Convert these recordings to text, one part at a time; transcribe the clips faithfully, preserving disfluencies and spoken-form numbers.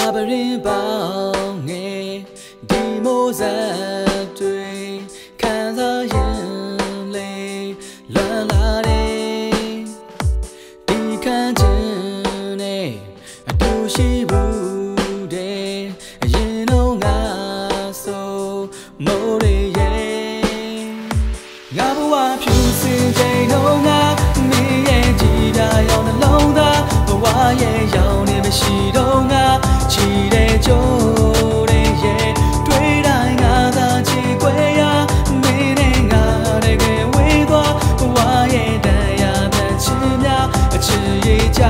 Labyrinth bound Demosတွေ့ခံစားရင်လေလွမ်းလာတယ်ဒီခံခြင်းနဲ့အတူရှိဘူးတဲ့အရင်တော့ငါဆိုမိုးရရဲ့ငါဘဝဖြူစင်ချိန်တော့ငါမင်းရဲ့ကြည်ပြရောင်နှလုံးသားဘဝရဲ့ရောင်နေမရှိတော့ငါချီတဲ့ကြိုးတဲ့ရဲ့တွေ့တိုင်းငါသာချီခွဲရမင်းနဲ့ငါတကယ်ဝေးသွားဘဝရဲ့တရားတန်ချင်များအချစ်ရေးကြ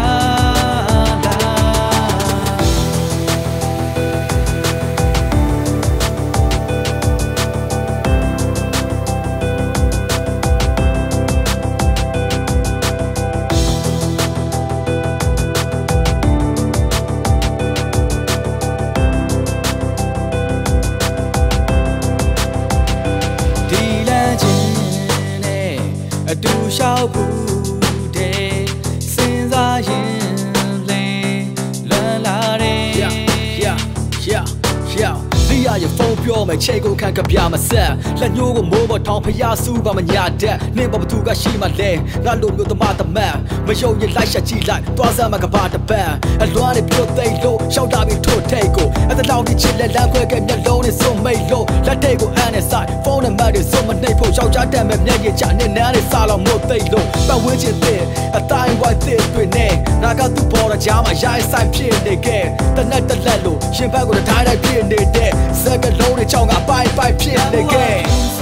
အတူလျှောက်ဘူးတဲ့စဉ်းစားရင်လေလွမ်းလာတယ် yeah yeah yeah yeah ဒီရရဖုန်းပြောမယ်ချိန်ကိုခံကပြမဆက်လက်ညှိုးကိုမိုးပေါ်ထောင်ဖျားစူးပါမညာတဲ့နင်းပေါ်ဘသူကရှိမှလဲငါလိုမျိုးသမားတမန်မယုံရင်လိုက်ရှာကြည့်လိုက်သွားစမ်းမကပါတပန်အလွမ်းနဲ့ပြုတ်သိမ့်လို့ရှောက်တာပြီးထို့ထိတ်ကိုအဲ့ဒါလောက်ဒီချစ်လက်လမ်းခွဲကမျက်လုံးနဲ့စုံမိတ်လို့လက်ထိတ်ကိုအန်းနဲ့ဆိုင်ဖုန်းနဲ့မတ်တွေစုံမနှိပ်ဖို့ယောက်ျားတက်မဲ့မျက်ရည်ချနဲ့နားနဲ့စားလို့မို့သိမ့်လို့ပတ်ဝန်းကျင်တဲ့အတိုင်းဝိုင်းတဲ့တွေနဲ့ငါကသူ့ပေါ်တော့ကြားမှာရိုင်းဆိုင်ဖြစ်နေခဲ့တနက်တလက်လို့ရှင်ဘက်ကိုတိုင်းတိုင်းဖြစ်နေတဲ့စက်ကလုံးနဲ့ချောင်းကပိုင်ပိုင်ဖြစ်နေခဲ့